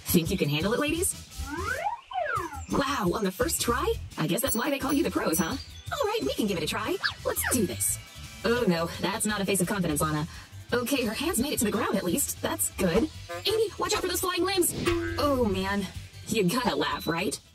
Think you can handle it, ladies? Wow, on the first try? I guess that's why they call you the pros, huh? Alright, we can give it a try. Let's do this. Oh no, that's not a face of confidence, Lana. Okay, her hands made it to the ground at least. That's good. Amy, watch out for those flying limbs! Oh man, you gotta laugh, right?